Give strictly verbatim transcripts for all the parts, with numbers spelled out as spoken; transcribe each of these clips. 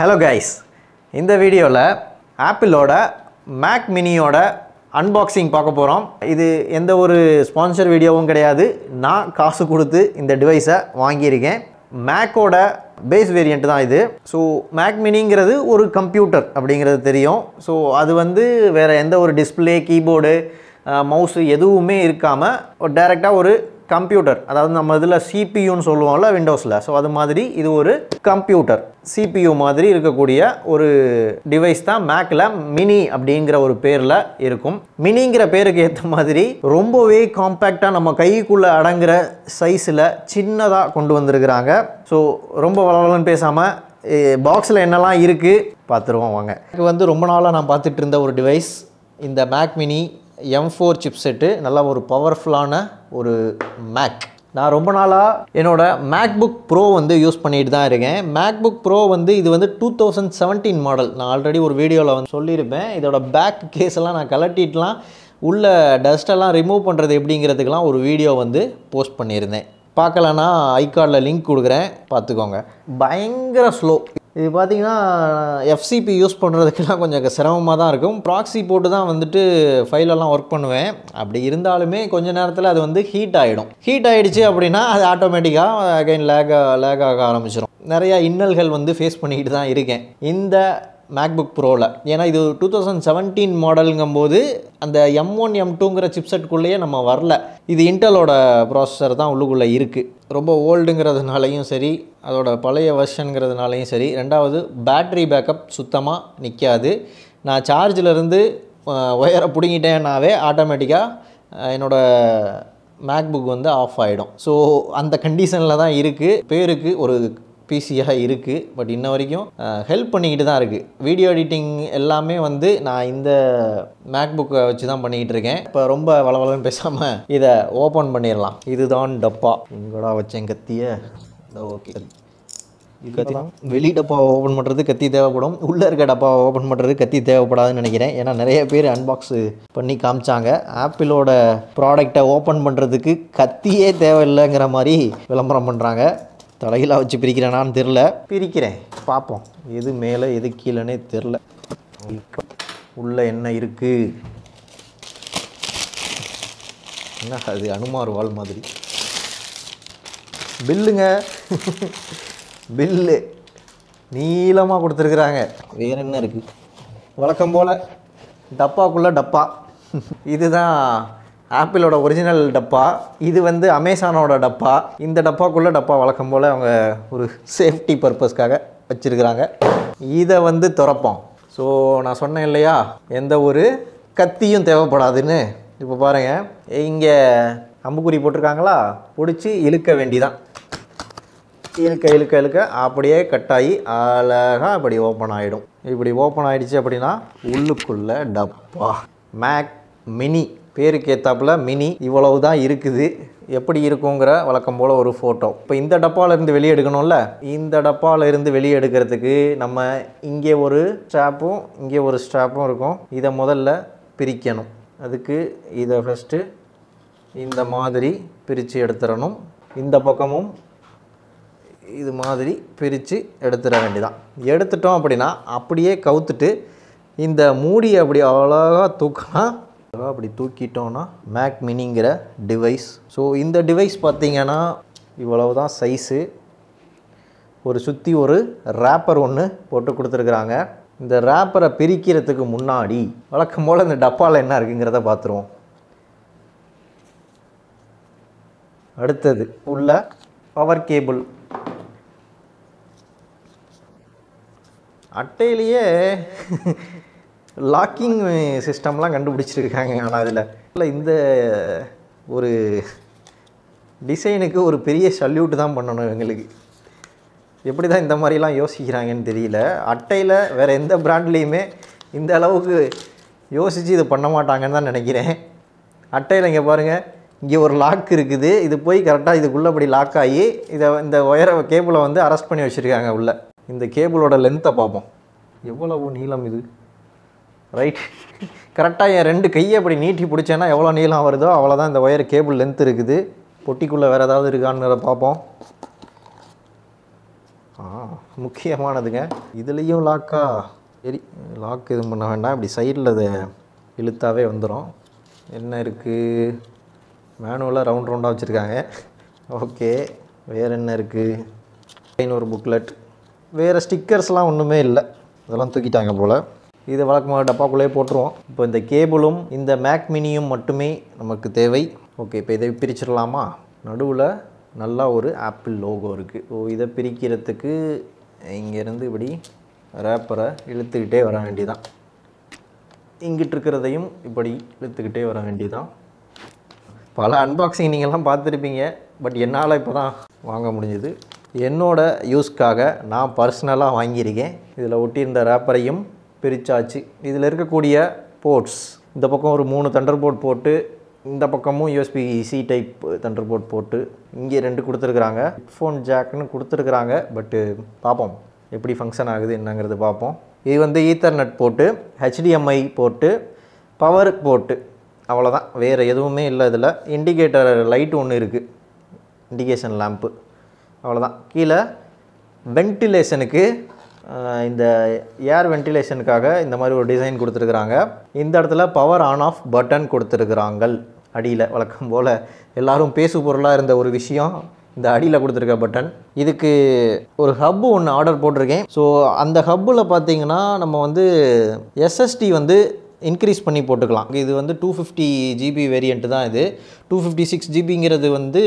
Hello guys, in this video Apple Mac Mini unboxing பார்க்க போறோம். இது எந்த ஒரு ஸ்பான்சர் வீடியோவும் கிடையாது. நான் காசு கொடுத்து இந்த டிவைஸை வாங்கி இருக்கேன். Mac ஓட பேஸ் வேரியன்ட் தான் இது. சோ Mac Miniங்கிறது ஒரு கம்ப்யூட்டர் அப்படிங்கிறது தெரியும். சோ அது வந்து வேற எந்த ஒரு டிஸ்ப்ளே, கீபோர்டு, மவுஸ் எதுவுமே இருக்காம டைரக்ட்டா ஒரு கம்ப்யூட்டர், அதாவது நம்ம இதுல C P U ன்னு சொல்லுவோம்ல விண்டோஸ்ல. சோ அது மாதிரி இது ஒரு கம்ப்யூட்டர், C P U மாதிரி இருக்கக்கூடிய ஒரு டிவைஸ் தான் Macல மினி அப்படிங்கிற ஒரு பேர்ல இருக்கும். மினிங்கிற பேருக்கு ஏத்த மாதிரி ரொம்பவே காம்பாக்ட்டா நம்ம கைக்குள்ள அடங்குற சைஸ்ல சின்னதா கொண்டு வந்திருக்காங்க. சோ ரொம்ப வளவளன்னு பேசாம பாக்ஸ்ல என்னலாம் இருக்கு பாத்துருவோம் வாங்க. இது வந்து ரொம்ப நாளா நான் பார்த்துட்டு இருந்த ஒரு டிவைஸ் இந்த Mac Mini M four chipset, நல்ல ஒரு பவர்ஃபுல்லான ஒரு Mac. நான் ரொம்ப நாளா என்னோட MacBook Pro வந்து யூஸ் பண்ணிட்டு தான் இருக்கேன். MacBook Pro வந்து இது வந்து two thousand seventeen மாடல். நான் ஆல்ரெடி ஒரு வீடியோல வந்து சொல்லியிருப்பேன். இதோட பேக் கேஸ் எல்லாம் நான் கலட்டிட்டலாம் உள்ள டஸ்ட் எல்லாம் ரிமூவ் பண்றது எப்படிங்கிறதுக்குலாம் ஒரு வீடியோ வந்து போஸ்ட் பண்ணியிருந்தேன். பார்க்கலனா ஐகார்ட்ல லிங்க் கொடுக்குறேன், பார்த்துக்கோங்க. பயங்கர ஸ்லோ. இது பார்த்தீங்கன்னா F C P யூஸ் பண்ணுறதுக்கெல்லாம் கொஞ்சம் சிரமமாக தான் இருக்கும். ப்ராக்ஸி போட்டு தான் வந்துட்டு ஃபைலெல்லாம் ஒர்க் பண்ணுவேன். அப்படி இருந்தாலுமே கொஞ்ச நேரத்தில் அது வந்து ஹீட் ஆகிடும். ஹீட் ஆகிடுச்சு அப்படின்னா அது ஆட்டோமேட்டிக்காக அகைன் லேக் லேக் ஆக ஆரம்பிச்சிடும். நிறையா இன்னல்கள் வந்து ஃபேஸ் பண்ணிக்கிட்டு தான் இருக்கேன் இந்த MacBook Proல. ஏன்னா இது டூ தௌசண்ட் செவன்டீன் மாடலுங்கும்போது அந்த M one M twoங்கிற சிப்செட்குள்ளேயே நம்ம வரல. இது இன்டலோட ப்ராசஸர் தான் உள்ளுக்குள்ளே இருக்குது. ரொம்ப ஓல்டுங்கிறதுனாலையும் சரி, அதோட பழைய வெர்ஷனுங்கிறதுனாலையும் சரி, ரெண்டாவது பேட்ரி பேக்கப் சுத்தமாக நிற்காது. நான் சார்ஜிலேருந்து ஒயரை பிடுங்கிட்டேன்னாவே ஆட்டோமேட்டிக்காக என்னோடய மேக்புக் வந்து ஆஃப் ஆகிடும். ஸோ அந்த கண்டிஷனில் தான் இருக்குது. பேருக்கு ஒரு பிசியாக இருக்குது, பட் இன்ன வரைக்கும் ஹெல்ப் பண்ணிக்கிட்டு தான் இருக்குது. வீடியோ எடிட்டிங் எல்லாமே வந்து நான் இந்த மேக்புக்கை வச்சு தான் பண்ணிக்கிட்டு இருக்கேன். இப்போ ரொம்ப வளவளன்னு பேசாமல் இதை ஓப்பன் பண்ணிடலாம். இதுதான் டப்பா. எங்கடா வச்சேன் கத்தியை? ஓகே, கத்தி தான். வெளி டப்பாவை ஓப்பன் பண்ணுறது கத்தி தேவைப்படும், உள்ளே இருக்க டப்பாவை ஓப்பன் பண்ணுறது கத்தி தேவைப்படாதுன்னு நினைக்கிறேன். ஏன்னா நிறைய பேர் அன்பாக்ஸ் பண்ணி காமிச்சாங்க. ஆப்பிளோட ப்ராடக்டை ஓப்பன் பண்ணுறதுக்கு கத்தியே தேவையில்லைங்கிற மாதிரி விளம்பரம் பண்ணுறாங்க. தலையிலாக வச்சு பிரிக்கிறேனான்னு தெரில. பிரிக்கிறேன், பார்ப்போம். எது மேலே எது கீழேனே தெரில. உள்ளே என்ன இருக்குது? என்ன அது? அனுமார் வால் மாதிரி. பில்லுங்க. பில்லு நீளமாக கொடுத்துருக்குறாங்க. வேறு என்ன இருக்குது? வழக்கம் போல் டப்பாக்குள்ளே டப்பா. இதுதான் ஆப்பிளோட ஒரிஜினல் டப்பா. இது வந்து அமேசானோட டப்பா. இந்த டப்பாக்குள்ளே டப்பா வழக்கம் போல் அவங்க ஒரு சேஃப்டி பர்பஸ்க்காக வச்சுருக்குறாங்க. இதை வந்து திறப்போம். ஸோ நான் சொன்னேன் இல்லையா, எந்த ஒரு கத்தியும் தேவைப்படாதுன்னு. இப்போ பாருங்கள், இங்கே அம்புக்குறி போட்டிருக்காங்களா, பிடிச்சி இழுக்க வேண்டிதான். இழுக்க இழுக்க இழுக்க அப்படியே கட்டாயி அழகாக அப்படி ஓப்பன் ஆகிடும். இப்படி ஓப்பன் ஆகிடுச்சு அப்படின்னா உள்ளுக்குள்ளே டப்பா. மேக் மினி பேருக்கு ஏற்றாப்புல மினி இவ்வளவு தான் இருக்குது. எப்படி இருக்குங்கிற வழக்கம் போல் ஒரு ஃபோட்டோ. இப்போ இந்த டப்பாவிலேருந்து வெளியே எடுக்கணும்ல, இந்த டப்பாவிலேருந்து வெளியே எடுக்கிறதுக்கு நம்ம இங்கே ஒரு ஸ்ட்ராப்பும் இங்கே ஒரு ஸ்ட்ராப்பும் இருக்கும். இதை முதல்ல பிரிக்கணும். அதுக்கு இதை ஃபஸ்ட்டு இந்த மாதிரி பிரித்து எடுத்துடணும். இந்த பக்கமும் இது மாதிரி பிரித்து எடுத்துட வேண்டியதான். எடுத்துட்டோம் அப்படின்னா அப்படியே கவுத்துட்டு இந்த மூடியை அப்படி அழகாக தூக்கலாம். அப்படி தூக்கிட்டோன்னா மேக் மினிங்கிற டிவைஸ். ஸோ இந்த டிவைஸ் பார்த்திங்கன்னா இவ்வளவு தான் சைஸு. ஒரு சுற்றி ஒரு ரேப்பர் ஒன்று போட்டு கொடுத்துருக்குறாங்க. இந்த ரேப்பரை பிரிக்கிறதுக்கு முன்னாடி வழக்கம் போல் இந்த டப்பாவில் என்ன இருக்குங்கிறத பார்த்துருவோம். அடுத்தது உள்ள பவர் கேபிள். அட்டையிலேயே லாக்கிங் சிஸ்டம்லாம் கண்டுபிடிச்சிருக்காங்க. ஆனால் அதில் இல்லை, இந்த ஒரு டிசைனுக்கு ஒரு பெரிய சல்யூட் தான் பண்ணணும் எங்களுக்கு. எப்படி தான் இந்த மாதிரிலாம் யோசிக்கிறாங்கன்னு தெரியல. அட்டையில் வேறு எந்த பிராண்ட்லேயுமே இந்த அளவுக்கு யோசித்து இது பண்ண மாட்டாங்கன்னு தான் நினைக்கிறேன். அட்டையில் இங்கே பாருங்கள், இங்கே ஒரு லாக் இருக்குது. இது போய் கரெக்டாக இதுக்குள்ளே அப்படி லாக் ஆகி இதை இந்த ஒயரை கேபிளை வந்து அரெஸ்ட் பண்ணி வச்சுருக்காங்க உள்ளே. இந்த கேபிளோட லென்த்தை பார்ப்போம். எவ்வளவு நீளம் இது? ரைட், கரெக்டாக என் ரெண்டு கையை அப்படி நீட்டி பிடிச்சேன்னா எவ்வளோ நீளம் வருதோ அவ்வளோதான் இந்த ஒயர் கேபிள் லென்த் இருக்குது. பொட்டிக்குள்ளே வேறு ஏதாவது இருக்கான்னு பார்ப்போம். ஆ முக்கியமானதுங்க. இதுலேயும் லாக்கா? சரி, லாக் எதுவும் பண்ண வேண்டாம். இப்படி சைடில் அதை இழுத்தாவே வந்துடும். என்ன இருக்குது? மேனுவலாக ரவுண்ட் ரவுண்டாக வச்சுருக்காங்க. ஓகே, வேறு என்ன இருக்குது? இன்னொரு புக்லெட். வேறு ஸ்டிக்கர்ஸ்லாம் ஒன்றுமே இல்லை, அதெல்லாம் தூக்கிட்டாங்க போல். இதை வழக்கமாக டப்பாக்குள்ளே போட்டுருவோம். இப்போ இந்த கேபிளும் இந்த மேக் மினியும் மட்டுமே நமக்கு தேவை. ஓகே, இப்போ இதை பிரிச்சிடலாமா? நடுவில் நல்லா ஒரு ஆப்பிள் லோகோ இருக்குது. ஸோ இதை பிரிக்கிறதுக்கு இங்கேருந்து இப்படி ரேப்பரை இழுத்துக்கிட்டே வர வேண்டியதான். இங்கிட்டு இருக்கிறதையும் இப்படி இழுத்துக்கிட்டே வர வேண்டியதான். பல அன்பாக்சிங் நீங்கள்லாம் பார்த்துருப்பீங்க, பட் என்னால் இப்போ தான் வாங்க முடிஞ்சுது. என்னோட யூஸ்க்காக நான் பர்சனலாக வாங்கியிருக்கேன். இதில் ஒட்டியிருந்த ரேப்பரையும் பிரிச்சாச்சு. இதில் இருக்கக்கூடிய போர்ட்ஸ், இந்த பக்கம் ஒரு மூணு தண்டர் போர்ட் போட்டு, இந்த பக்கமும் USB C type thunder port போட்டு, இங்கே ரெண்டு கொடுத்துருக்குறாங்க. ஹெட்ஃபோன் ஜாக்னு கொடுத்துருக்குறாங்க. பட்டு பார்ப்போம் எப்படி ஃபங்க்ஷன் ஆகுது என்னங்கிறது பார்ப்போம். இது வந்து ஈத்தர்நெட் போட்டு, ஹெச்டிஎம்ஐ போட்டு, பவர் போட்டு, அவ்வளோதான். வேறு எதுவுமே இல்லை. இதில் இண்டிகேட்டர் லைட் ஒன்று இருக்குது, இண்டிகேஷன் லேம்ப்பு, அவ்வளோதான். கீழே வென்டிலேஷனுக்கு, இந்த ஏர் வென்டிலேஷனுக்காக இந்த மாதிரி ஒரு டிசைன் கொடுத்துருக்குறாங்க. இந்த இடத்துல பவர் ஆன் ஆஃப் பட்டன் கொடுத்துருக்குறாங்க. அடியில் வழக்கம் போல் எல்லோரும் பேசு பொருளாக இருந்த ஒரு விஷயம் இந்த அடியில் கொடுத்துருக்க பட்டன். இதுக்கு ஒரு ஹப்பு ஒன்று ஆர்டர் போட்டிருக்கேன். ஸோ அந்த ஹப்பில் பார்த்தீங்கன்னா நம்ம வந்து எஸ்எஸ்டி வந்து இன்க்ரீஸ் பண்ணி போட்டுக்கலாம். இது வந்து டூ ஃபிஃப்டி ஜிபி வேரியண்ட்டு தான். இது டூ ஃபிஃப்டி சிக்ஸ் ஜிபிங்கிறது வந்து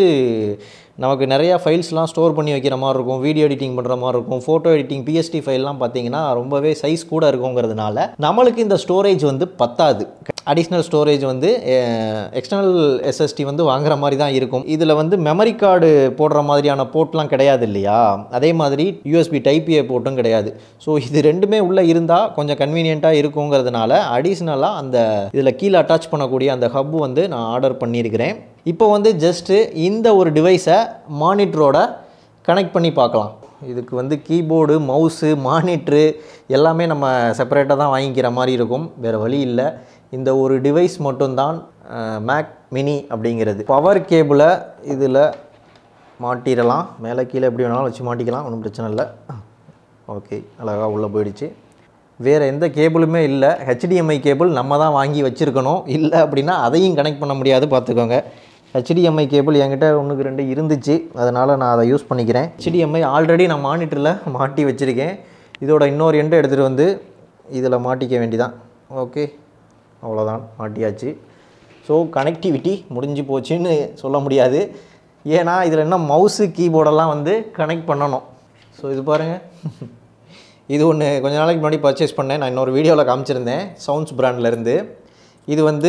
நமக்கு நிறையா ஃபைல்ஸ்லாம் ஸ்டோர் பண்ணி வைக்கிற மாதிரி இருக்கும், வீடியோ எடிட்டிங் பண்ணுற மாதிரி இருக்கும், ஃபோட்டோ எடிட்டிங், பிஎஸ்டி ஃபைல்லாம் பார்த்தீங்கன்னா ரொம்பவே சைஸ் கூட இருக்குங்கிறதுனால நம்மளுக்கு இந்த ஸ்டோரேஜ் வந்து பத்தாது. அடிஷ்னல் ஸ்டோரேஜ் வந்து எக்ஸ்டர்னல் எஸ்எஸ்டி வந்து வாங்குற மாதிரி தான் இருக்கும். இதில் வந்து மெமரி கார்டு போடுற மாதிரியான போர்ட்லாம் கிடையாது இல்லையா, அதே மாதிரி யூஎஸ்பி டைப் ஏ போர்ட்டும் கிடையாது. ஸோ இது ரெண்டுமே உள்ளே இருந்தால் கொஞ்சம் கன்வீனியண்ட்டாக இருக்குங்கிறதுனால அடிஷ்னலாக அந்த இதில் கீழே அட்டாச் பண்ணக்கூடிய அந்த ஹப்பு வந்து நான் ஆர்டர் பண்ணியிருக்கிறேன். இப்போ வந்து ஜஸ்ட்டு இந்த ஒரு டிவைஸை மானிட்டரோட கனெக்ட் பண்ணி பார்க்கலாம். இதுக்கு வந்து கீபோர்டு, மவுஸு, மானிட்ரு எல்லாமே நம்ம செப்பரேட்டாக தான் வாங்கிக்கிற மாதிரி இருக்கும், வேறு வழி இல்லை. இந்த ஒரு டிவைஸ் மட்டும்தான் மேக் மினி அப்படிங்கிறது. பவர் கேபிளை இதில் மாட்டிடலாம், மேலே கீழே எப்படி வேணாலும் வச்சு மாட்டிக்கலாம், ஒன்றும் பிரச்சனை இல்லை. ஓகே, அழகாக உள்ளே போயிடுச்சு. வேறு எந்த கேபிளுமே இல்லை. ஹெச்டிஎம்ஐ கேபிள் நம்ம தான் வாங்கி வச்சுருக்கணும், இல்லை அப்படின்னா அதையும் கனெக்ட் பண்ண முடியாது, பார்த்துக்கோங்க. ஹெச்டிஎம்ஐ கேபிள் என்கிட்ட ஒன்றுக்கு ரெண்டு இருந்துச்சு, அதனால் நான் அதை யூஸ் பண்ணிக்கிறேன். ஹெச்டிஎம்ஐ ஆல்ரெடி நான் மானிட்டரில் மாட்டி வச்சுருக்கேன். இதோட இன்னொரு எண்டை எடுத்துகிட்டு வந்து இதில் மாட்டிக்க வேண்டிதான். ஓகே, அவ்வளோதான், மாட்டியாச்சு. ஸோ கனெக்டிவிட்டி முடிஞ்சு போச்சுன்னு சொல்ல முடியாது, ஏன்னா இதில் என்ன மவுஸு கீபோர்டெல்லாம் வந்து கனெக்ட் பண்ணணும். ஸோ இது பாருங்கள், இது ஒன்று கொஞ்ச நாளைக்கு முன்னாடி பர்ச்சேஸ் பண்ணேன், நான் இன்னொரு வீடியோவில் காமிச்சிருந்தேன், சவுண்ட்ஸ் பிராண்ட்லேருந்து. இது வந்து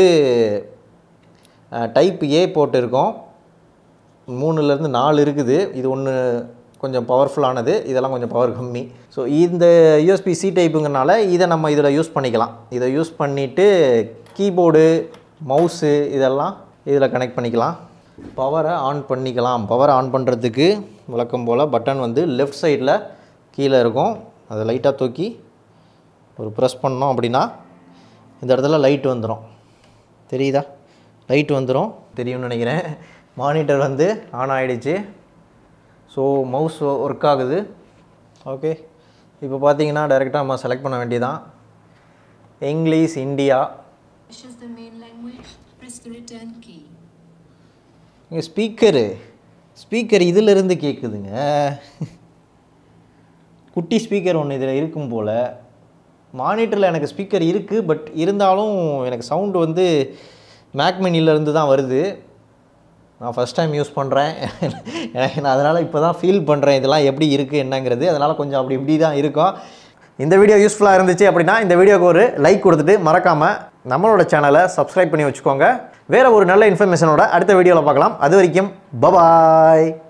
டைப் ஏ போட்டு இருக்கும், மூணுலேருந்து நாலு இருக்குது. இது ஒன்று கொஞ்சம் பவர்ஃபுல்லானது, இதெல்லாம் கொஞ்சம் பவர் கம்மி. ஸோ இந்த யூஎஸ்பி சி டைப்புங்கிறனால இதை நம்ம இதில் யூஸ் பண்ணிக்கலாம். இதை யூஸ் பண்ணிவிட்டு கீபோர்டு, மவுஸு இதெல்லாம் இதில் கனெக்ட் பண்ணிக்கலாம். பவரை ஆன் பண்ணிக்கலாம். பவரை ஆன் பண்ணுறதுக்கு வழக்கம் போல் பட்டன் வந்து லெஃப்ட் சைடில் கீழே இருக்கும், அதை லைட்டாக தூக்கி ஒரு ப்ரெஸ் பண்ணோம் அப்படின்னா இந்த இடத்துல லைட் வந்துடும். தெரியுதா? லைட் வந்துடும், தெரியும்னு நினைக்கிறேன். மானிட்டர் வந்து ஆன் ஆகிடுச்சு. ஸோ மவுஸ் ஒர்க் ஆகுது. ஓகே, இப்போ பார்த்தீங்கன்னா டைரெக்டாக நம்ம செலக்ட் பண்ண வேண்டியதான். English, India. இங்கே ஸ்பீக்கரு ஸ்பீக்கர் இதிலிருந்து கேட்குதுங்க. குட்டி ஸ்பீக்கர் ஒன்று இதில் இருக்கும் போல். மானிட்டரில் எனக்கு ஸ்பீக்கர் இருக்குது, பட் இருந்தாலும் எனக்கு சவுண்டு வந்து மேக் மினிலேருந்து தான் வருது. நான் ஃபஸ்ட் டைம் யூஸ் பண்ணுறேன், நான் அதனால் இப்போ தான் ஃபீல் பண்ணுறேன் இதெல்லாம் எப்படி இருக்குது என்னங்கிறது. அதனால் கொஞ்சம் அப்படி இப்படி தான் இருக்கும். இந்த வீடியோ யூஸ்ஃபுல்லாக இருந்துச்சு அப்படின்னா இந்த வீடியோக்கு ஒரு லைக் கொடுத்துட்டு மறக்காமல் நம்மளோட சேனலை சப்ஸ்கிரைப் பண்ணி வச்சுக்கோங்க. வேறு ஒரு நல்ல இன்ஃபர்மேஷனோட அடுத்த வீடியோவில் பார்க்கலாம். அது வரைக்கும் பபாய்.